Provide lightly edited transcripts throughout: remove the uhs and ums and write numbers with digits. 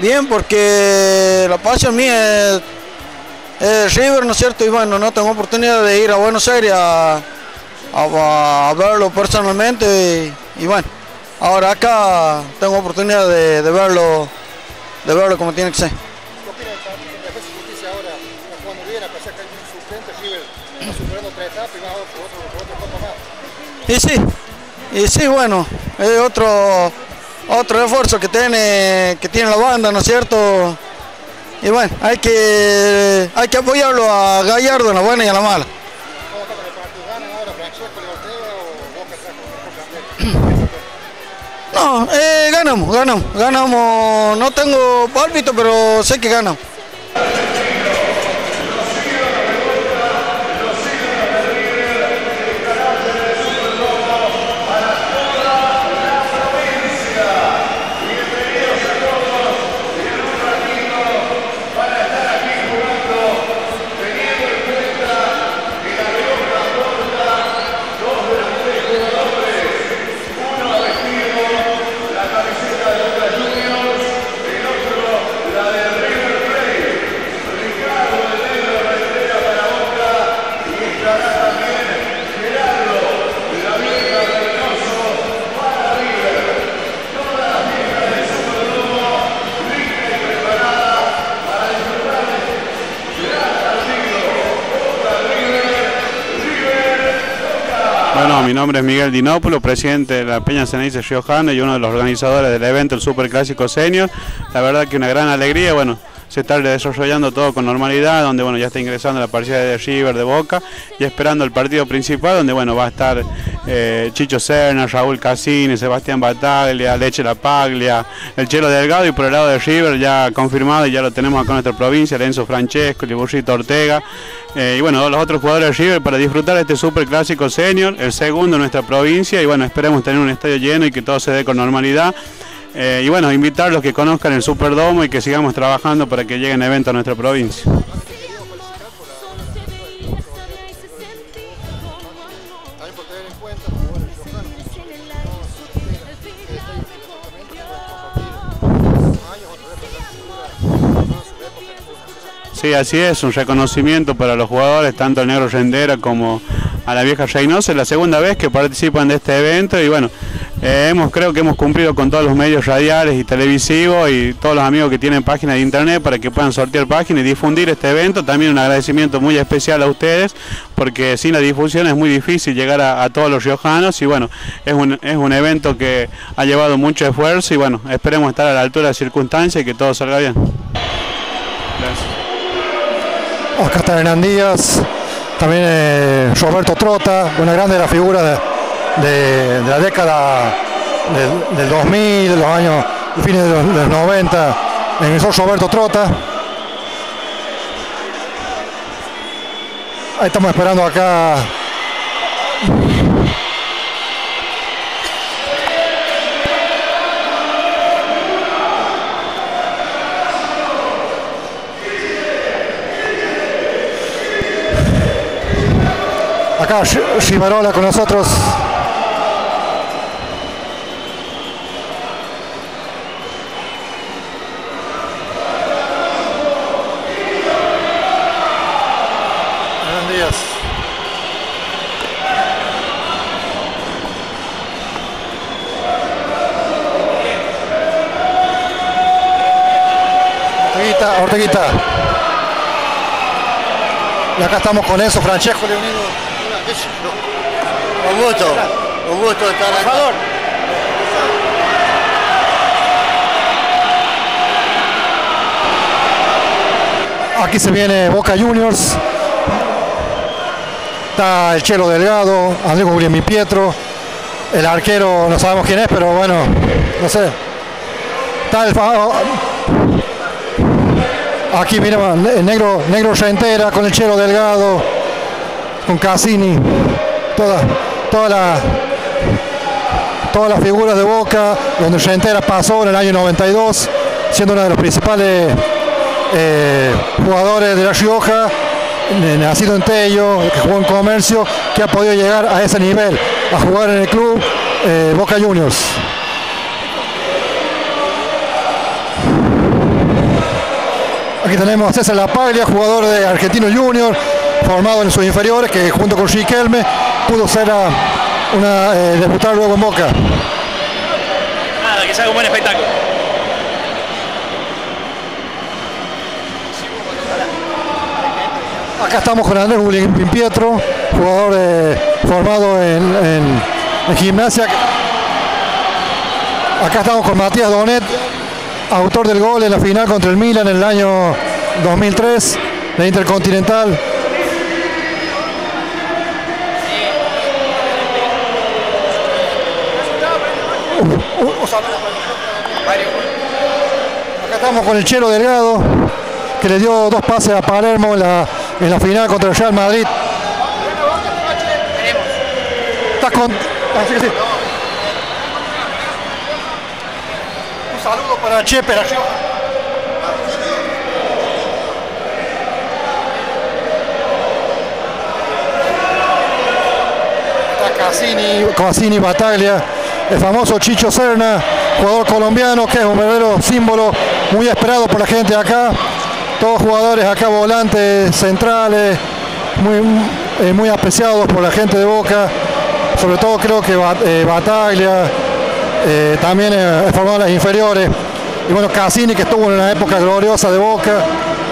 Bien, porque la pasión mía es River, ¿no es cierto? Y bueno, no tengo oportunidad de ir a Buenos Aires a verlo personalmente y bueno, ahora acá tengo oportunidad de verlo como tiene que ser. ¿Qué opina del partido de Defensa y Justicia ahora? Está jugando bien, a pesar que hay un suplente, River está superando 3 etapas y va otro copa más. Y sí, bueno, es otro esfuerzo que tiene la banda, ¿no es cierto? Y bueno, hay que apoyarlo a Gallardo en la buena y en la mala. ¿Cómo está con el partido? ¿Ganan ahora Francesco y Ortega o Boca trajo un campeón? No, ganamos, no tengo pálpito, pero sé que ganamos. Bueno, mi nombre es Miguel Dinópulo, presidente de la Peña Ceneice Riojana y uno de los organizadores del evento, el Superclásico Senior. La verdad que una gran alegría, bueno, se está desarrollando todo con normalidad, donde bueno, ya está ingresando la partida de River, de Boca, y esperando el partido principal, donde bueno, va a estar Chicho Serna, Raúl Cassini, Sebastián Bataglia, Leche La Paglia, el Chelo Delgado, y por el lado de River ya confirmado, y ya lo tenemos acá en nuestra provincia, Lenzo Francesco, Liburrito Ortega, y bueno, los otros jugadores de River para disfrutar de este Superclásico Senior, el segundo en nuestra provincia, y bueno, esperemos tener un estadio lleno y que todo se dé con normalidad. Y bueno, invitarlos a que conozcan el Superdomo y que sigamos trabajando para que lleguen eventos a nuestra provincia. Sí, así es, un reconocimiento para los jugadores, tanto al Negro Rendera como a la Vieja Reynosa, es la segunda vez que participan de este evento y bueno, creo que hemos cumplido con todos los medios radiales y televisivos y todos los amigos que tienen páginas de internet para que puedan sortear páginas y difundir este evento. También un agradecimiento muy especial a ustedes, porque sin la difusión es muy difícil llegar a todos los riojanos y bueno, es un evento que ha llevado mucho esfuerzo y bueno, esperemos estar a la altura de las circunstancias y que todo salga bien. Gracias. Acá está Hernán Díaz, también Roberto Trota, una grande de la figura de la década del 2000, de los años, fines de los 90, ingresó Roberto Trota. Ahí estamos esperando acá. Acá Chimarola con nosotros. Buenos días. Orteguita. Y acá estamos con eso, Francesco Leonido. Un gusto estar acá. Por favor. Aquí se viene Boca Juniors. Está el Chelo Delgado, Andrés Guglielmi Pietro. El arquero no sabemos quién es, pero bueno, no sé. Está el aquí mira el negro Rentera con el Chelo Delgado, con Cassini, todas las figuras de Boca, donde Rentera pasó en el año 92, siendo uno de los principales jugadores de La Rioja, nacido en Tello, que jugó en Comercio, que ha podido llegar a ese nivel, a jugar en el club Boca Juniors. Aquí tenemos a César Lapaglia, jugador de Argentino Junior, formado en sus inferiores, que junto con Riquelme pudo ser debutar luego en Boca. Nada, que sea un buen espectáculo. Acá estamos con Andrés Pimpietro, jugador formado en Gimnasia. Acá estamos con Matías Donet, autor del gol en la final contra el Milan en el año 2003 de Intercontinental. Acá estamos con el Chelo Delgado, que le dio 2 pases a Palermo en la final contra el Real Madrid. ¿Estás con? Así que sí. Un saludo para Chepe, la Rioja. Está Cassini Bataglia, el famoso Chicho Serna, jugador colombiano que es un verdadero símbolo muy esperado por la gente de acá. Todos jugadores acá, volantes centrales, muy apreciados por la gente de Boca. Sobre todo creo que Bataglia también es formado en las inferiores. Y bueno, Cassini, que estuvo en una época gloriosa de Boca.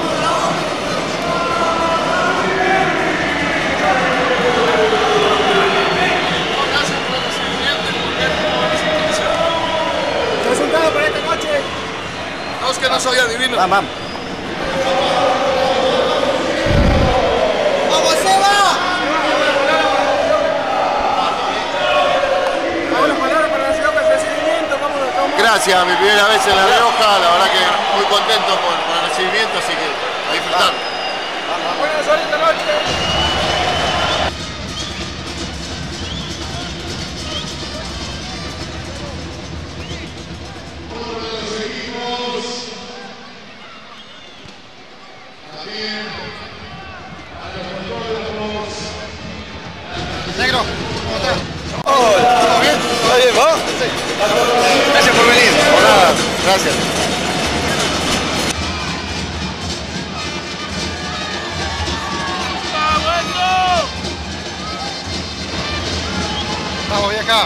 ¿Resultado para esta noche? No, es que no soy adivino. Vamos. Gracias, mi primera vez en La Rioja, la verdad que muy contento por el recibimiento, así que a disfrutar. Buenas suerte esta noche. Negro, ¿cómo estás? Hola, ¿todo bien? ¿Todo bien, vos? Sí. Gracias por venir. Hola, gracias. Vamos, vieja.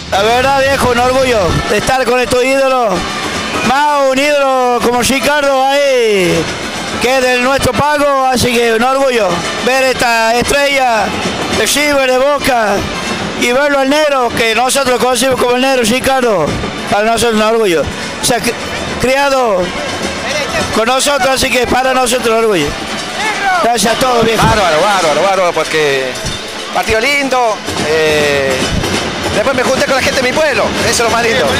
La verdad, viejo, un orgullo de estar con estos ídolos. Más un ídolo como Ricardo ahí, que es del nuestro pago, así que un orgullo ver esta estrella de River, de Boca, y verlo al negro, que nosotros conocemos como el negro Ricardo, para nosotros un orgullo. O sea, criado con nosotros, así que para nosotros un orgullo. Gracias a todos, viejo. Bárbaro, porque partido lindo. Después me junté con la gente de mi pueblo, eso es lo más lindo.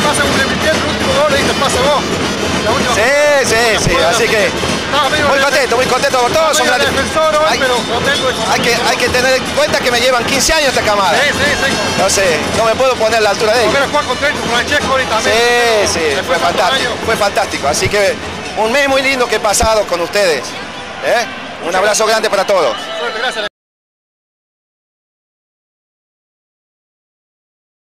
Sí, así que muy contento por todos. Son grandes. Hay que tener en cuenta que me llevan 15 años esta camada. Entonces, no me puedo poner a la altura de ellos. Sí, fue fantástico. Así que un mes muy lindo que he pasado con ustedes. Un abrazo grande para todos.